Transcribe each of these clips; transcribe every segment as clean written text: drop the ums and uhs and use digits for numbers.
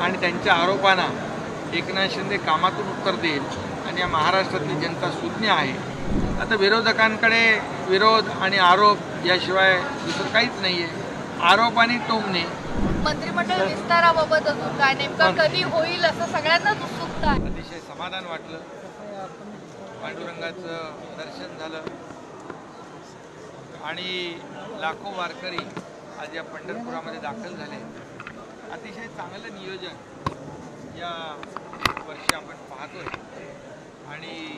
आणि त्यांच्या आरोपांना एकनाथ शिंदे कामातून उत्तर देईल आणि या महाराष्ट्रातली जनता सुज्ञ आहे। आता विरोधकांकडे विरोध आणि आरोप याशिवाय दुसरं काहीच नाही आहे। आरोप आणि टोमणे। मंत्रिमंडळ विस्ताराबाबत अजून काय नेमकं कधी होईल असं सगळ्यांनाच उत्सुकता आहे। अतिशय समाधान वाटलं, पांडुरंगाचं दर्शन झालं आणि लाखो वारकरी आज या पंढरपुरामध्ये दाखल झाले। अतिशय चांगलं नियोजन या वर्षी आपण पाहतोय आणि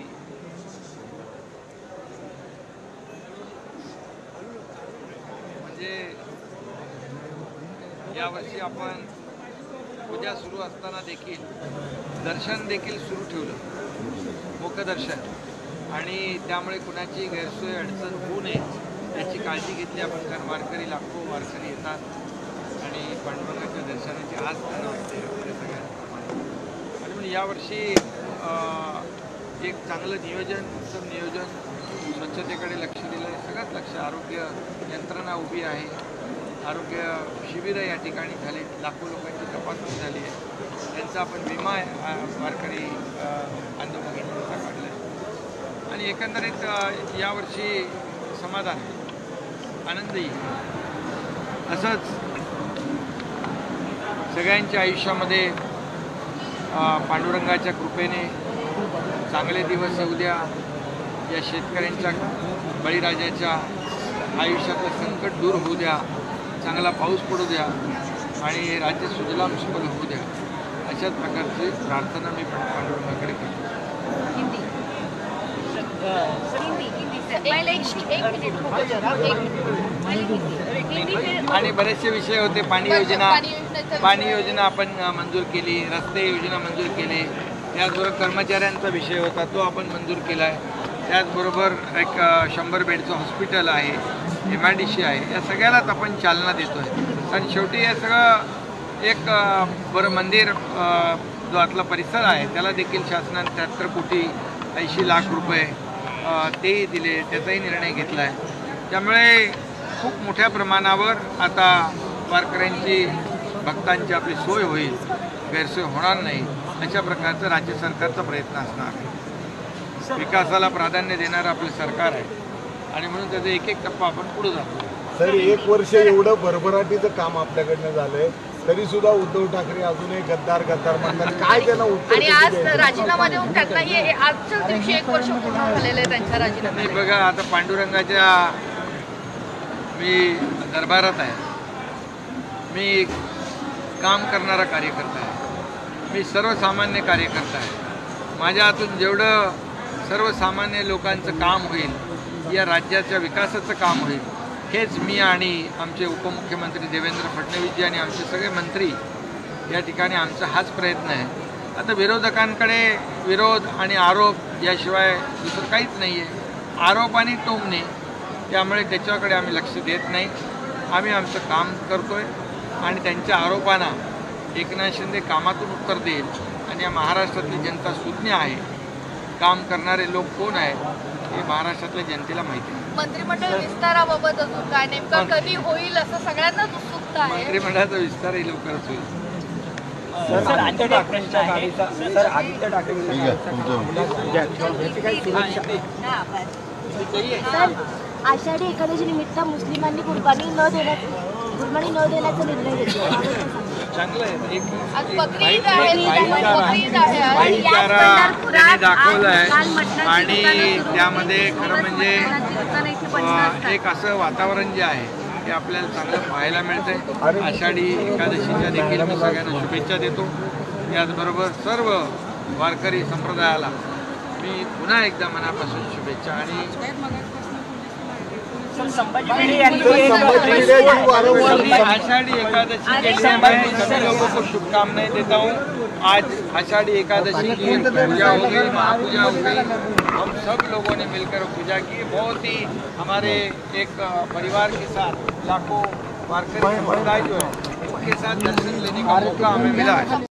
म्हणजे यावर्षी आपण पूजा सुरू असताना देखील दर्शन देखील सुरू ठेवलं, मुखदर्शन, आणि त्यामुळे कुणाची गैरसोय अडचण होऊ नये याची काळजी घेतली आपण। कारण वारकरी लाखो वारकरी येतात आणि पांडुरंगाच्या दर्शनाची आस त्यांना वाटते आपल्या सगळ्यांना। आणि म्हणून यावर्षी एक चांगलं नियोजन, उत्तम नियोजन, स्वच्छतेकडे लक्ष दिलं आहे, सगळंच लक्ष, आरोग्य यंत्रणा उभी आहे, आरोग्य शिबिरं या ठिकाणी झाले, लाखो लोकांची तपासणी झाली आहे, त्यांचा आपण विमा वारकरी आंदोलनाचा काढला आहे आणि एकंदरीत यावर्षी समाधान, आनंदही। असंच सगळ्यांच्या आयुष्यामध्ये पांडुरंगाच्या कृपेने चांगले दिवस येऊ द्या, या शेतकऱ्यांच्या, बळीराजाच्या आयुष्यातलं संकट दूर होऊ द्या, चांगला पाऊस पडू द्या आणि राज्य सुजलाम सुफल होऊ द्या, अशाच प्रकारची प्रार्थना मी पांडुरंगाकडे करतो। आणि बरेचसे विषय होते। पाणी योजना आपण मंजूर केली, रस्ते योजना मंजूर केली, त्याचबरोबर कर्मचाऱ्यांचा विषय होता तो आपण मंजूर केला आहे, त्याचबरोबर एक 100 बेडचं हॉस्पिटल आहे, MIDC आहे, या सगळ्यालाच आपण चालना देतो आहे। आणि शेवटी हे सगळं एक बरं मंदिर जो आतला परिसर आहे त्याला देखील शासनाने 73 कोटी 80 लाख रुपये तेही दिले, त्याचाही निर्णय घेतला आहे। त्यामुळे खूप मोठ्या प्रमाणावर आता वारकऱ्यांची, भक्तांची आपली सोय होईल, गैरसोय होणार नाही, अशा प्रकारचं राज्य सरकारचा प्रयत्न असणार आहे। विकासाला प्राधान्य देणारं आपलं सरकार आहे आणि म्हणून त्याचा एक एक टप्पा आपण पुढे जातो। सर, 1 वर्ष एवढं भरभराटीचं काम आपल्याकडनं झालंय, तरी सुद्धा उद्धव ठाकरे अजूनही गद्दार म्हणतात, काय त्यांना उत्तर? आणि आज राजीनामा देऊन टाकला, हे आजच्या दिवशी 1 वर्ष पूर्ण झालेलं आहे त्यांच्या राजीनामा। बघा, आता पांडुरंगाच्या मी दरबारात आहे, मी काम करणारा कार्यकर्ता आहे, मी सर्वसामान्य कार्यकर्ता आहे। माझ्या हातून जेवढं सर्वसामान्य लोकांचं काम होईल, या राज्याच्या विकासाचं काम होईल, हेच मी आणि आमचे उपमुख्यमंत्री देवेंद्र फडणवीसजी आणि आमचे सगळे मंत्री या ठिकाणी, आमचा हाच प्रयत्न आहे। आता विरोधकांकडे विरोध आणि आरोप याशिवाय दुसरं काहीच नाही आहे। आरोप आणि टोमणे, त्यामुळे त्याच्याकडे आम्ही लक्ष देत नाही। आम्ही आमचं काम करतोय आणि त्यांच्या आरोपांना एकनाथ शिंदे कामातून उत्तर देईल आणि या महाराष्ट्रातली जनता सुज्ञ आहे। काम करणारे लोक कोण आहेत हे महाराष्ट्रातल्या जनतेला माहिती आहे। मंत्रिमंडळ विस्ताराबाबत अजून काय नेमकं कधी होईल असं सगळ्यांनाच उत्सुकता आहे। मंत्रिमंडळाचा विस्तारही लवकरच होईल। आदित्य ठाकरे आषाढी एकादशी निमित्त मुस्लिमांनी कुर्बानी न देण्याचा निर्णय घेतला, चांगलं आहे। एक दाखवलं आहे आणि त्यामध्ये खरं म्हणजे एक असं वातावरण जे आहे ते आपल्याला चांगलं पाहायला मिळतंय। आषाढी एकादशीच्या देखील मी सगळ्यांना शुभेच्छा देतो। याचबरोबर सर्व वारकरी संप्रदायाला मी पुन्हा एकदा मनापासून शुभेच्छा आणि आषाढ़ी एकादशी के लिए मैं सभी लोगों को शुभकामनाएं देता हूँ। आज आषाढ़ी एकादशी की पूजा हो गई, महापूजा हो गई, हम सब लोगों ने मिलकर पूजा की। बहुत ही हमारे एक परिवार के साथ लाखों वारकरी समुदाय जो है उनके साथ दर्शन लेने का मौका हमें मिला है।